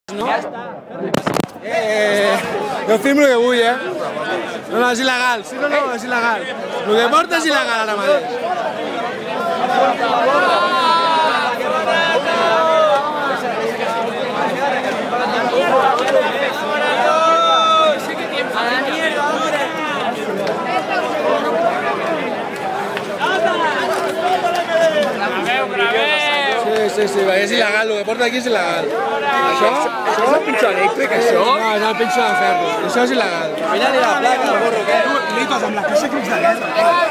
No? Jo filmo el que vull, No, és il·legal. Sí, no, és il·legal. El que porta és il·legal ara mateix. Sí, perquè és il·legal, el que porta aquí és il·legal. Això és el pinxo elèctric, això? No, és el pinxo de ferro. Això és il·legal. Mira-li la placa, el borro, què? Litos amb la caixa crits de guerra.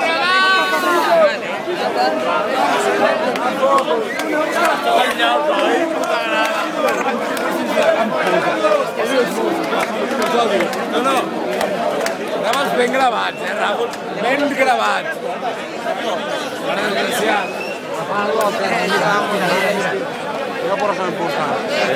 No. Anaves ben gravats, Raül? Ben gravats. Bona desgraciat. Jo por això impulsar.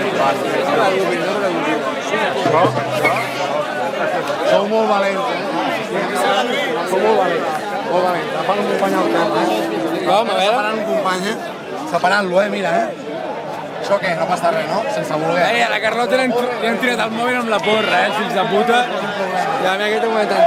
Sou molt valents, Sou molt valents. Molt valents. Agafant un company al cap, Com, a veure? Separant un company, Separant-lo, mira, Això què? No passa res, no? Sense voler. A la Carlota li han tirat el mòbil amb la porra, fills de puta. I a mi aquest moment entrat.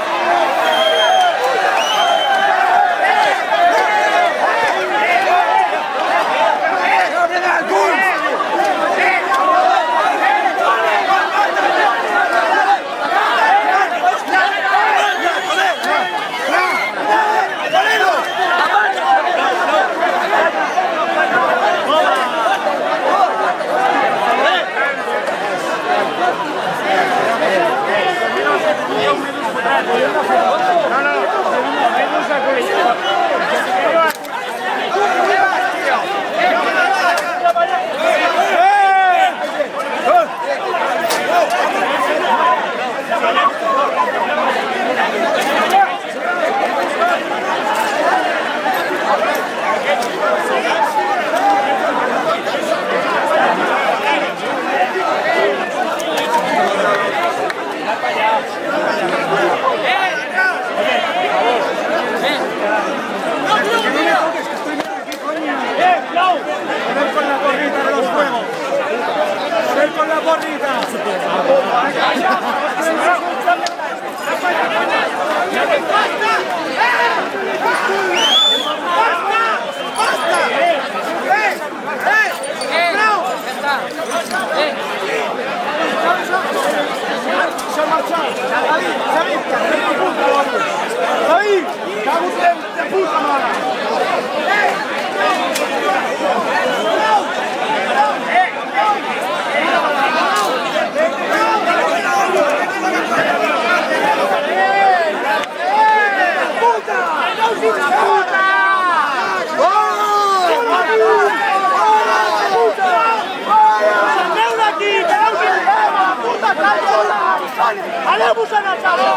Aneu-vos a anar, xavó!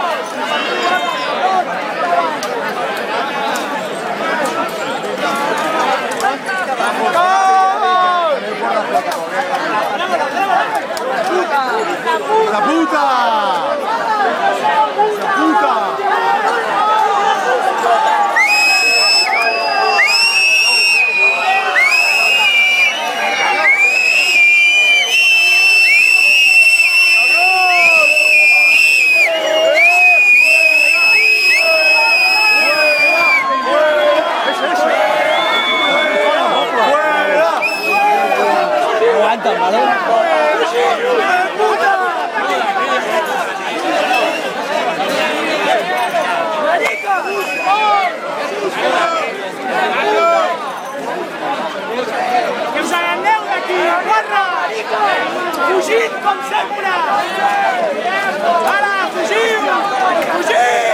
¡La puta! ¡La puta! Que us n'aneu d'aquí, guarra! Fugit com sempre! Ara, fugiu! Fugiu!